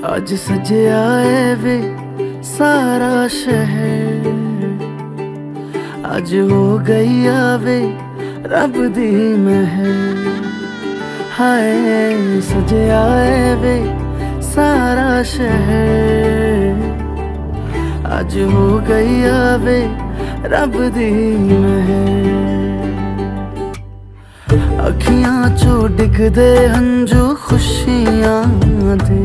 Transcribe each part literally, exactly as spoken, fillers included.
आज सजया है वे सारा शहर, आज हो गई आवे रब दी महर। हाय सजया है वे सारा शहर, आज हो गई आवे रब दी महर। अखियां चो डिगदे हंजू खुशियां दे,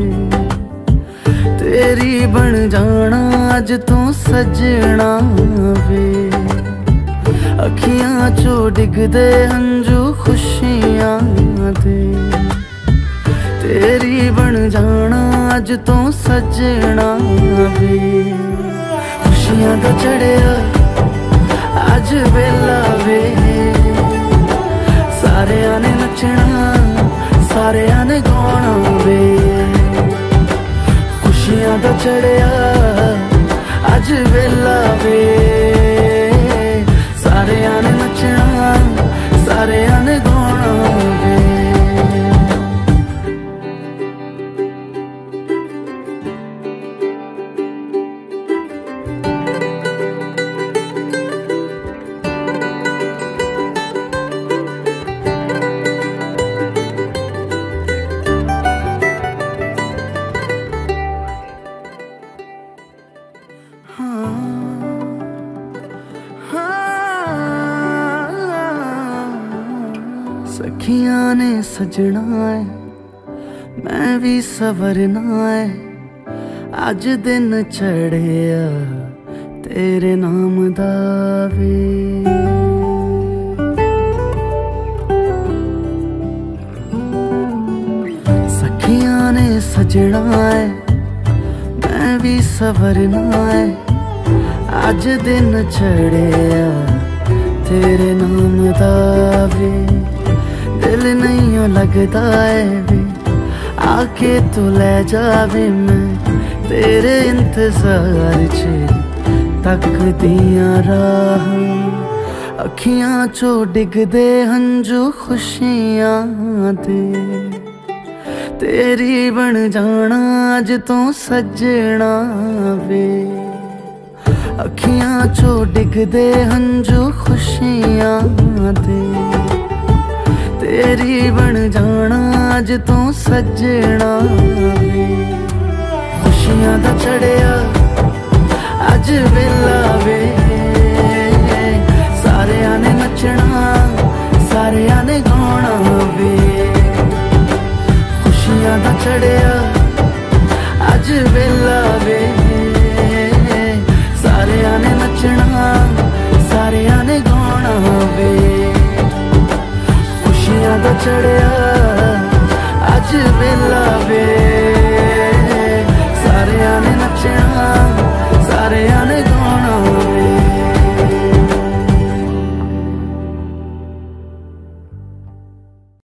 तेरी बन जाना अज तू सजना वे। अखियां चो डिगदे हंजू खुशियां दे, तेरी बन जाना अज तू सजना वे। खुशियां दा चढ़िया अज वेला वे, सारेयां ने नचना सारेयां ने गाना वे। खुशियां दा चढ़िया अज वेला वे, सारेयां ने नचना सारेयां ने गाना वे। सखियां ने सजना है मैं भी सवरना है, अज दिन चढ़िया तेरे नाम दा वे। सखियां ने सजना है मैं भी सवरना है, अज दिन चढ़िया तेरे नाम दा वे। दिल नहीं लगता है वे आके तू ले जावे, मैं तेरे इंतजार च तक दिया राह। अखियां चो डिगदे हंजू खुशियां दे, तेरी बन जाना अज तू सजना वे। अखियां चो डिगदे हंजू खुशियां दे, तेरी बन जाना अज तू सजना वे। खुशियां दा चढ़िया अज वेला वे, सारेयां ने नचना सारेयां ने गाना वे। खुशियां दा चढ़िया अज वेला वे, सारेयां ने नचना सारेयां ने गाना वे। खुशियां दा चढ़िया अज वेला वे।